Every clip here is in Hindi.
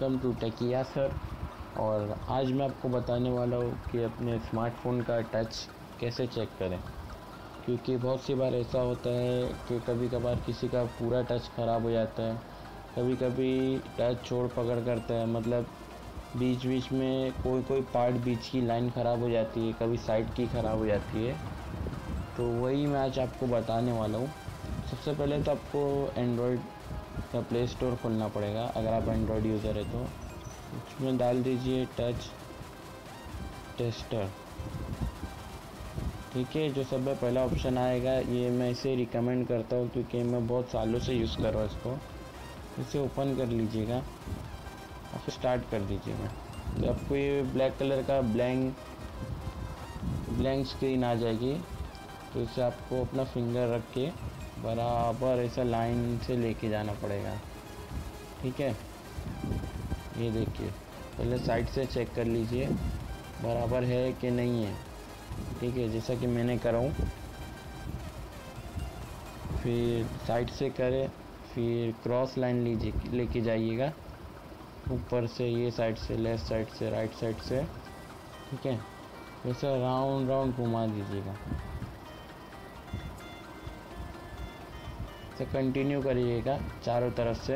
Welcome to टेकिया sir. और आज मैं आपको बताने वाला हूँ कि अपने स्मार्टफ़ोन का टच कैसे चेक करें, क्योंकि बहुत सी बार ऐसा होता है कि कभी कभार किसी का पूरा टच ख़राब हो जाता है, कभी कभी टच छोड़ पकड़ करता है, मतलब बीच बीच में कोई पार्ट बीच की लाइन ख़राब हो जाती है, कभी साइड की ख़राब हो जाती है। तो वही मैं आज आपको बताने वाला हूँ। सबसे पहले तो आपको एंड्रॉयड का प्ले स्टोर खोलना पड़ेगा। अगर आप एंड्रॉयड यूज़र है तो उसमें डाल दीजिए टच टेस्टर। ठीक है, जो सब पहला ऑप्शन आएगा ये मैं इसे रिकमेंड करता हूँ क्योंकि मैं बहुत सालों से यूज़ कर रहा हूँ इसको। इसे ओपन कर लीजिएगा और फिर स्टार्ट कर दीजिएगा। तो आपको ये ब्लैक कलर का ब्लैंक स्क्रीन आ जाएगी। तो इसे आपको अपना फिंगर रख के बराबर ऐसा लाइन से लेके जाना पड़ेगा। ठीक है, ये देखिए, पहले साइड से चेक कर लीजिए बराबर है कि नहीं है। ठीक है, जैसा कि मैंने करा हूँ। फिर साइड से करें, फिर क्रॉस लाइन लीजिए, लेके जाइएगा ऊपर से, ये साइड से, लेफ़्ट साइड से, राइट साइड से। ठीक है, वैसे राउंड राउंड घुमा दीजिएगा। तो कंटिन्यू करिएगा चारों तरफ से।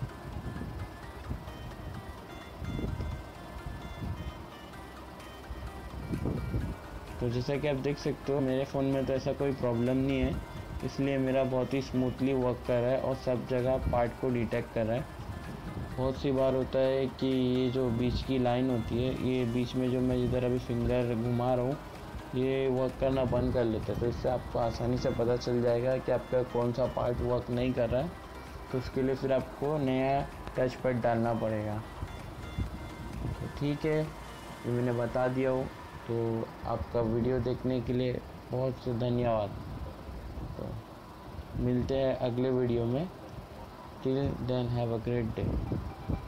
तो जैसा कि आप देख सकते हो मेरे फ़ोन में तो ऐसा कोई प्रॉब्लम नहीं है, इसलिए मेरा बहुत ही स्मूथली वर्क कर रहा है और सब जगह पार्ट को डिटेक्ट कर रहा है। बहुत सी बार होता है कि ये जो बीच की लाइन होती है, ये बीच में जो मैं इधर अभी फिंगर घुमा रहा हूँ, ये वर्क करना बंद कर लेता है। तो इससे आपको आसानी से पता चल जाएगा कि आपका कौन सा पार्ट वर्क नहीं कर रहा है। तो उसके लिए फिर आपको नया टच पैड डालना पड़ेगा। तो ठीक है, ये मैंने बता दिया हो। तो आपका वीडियो देखने के लिए बहुत धन्यवाद। तो मिलते हैं अगले वीडियो में। Till then have a great day.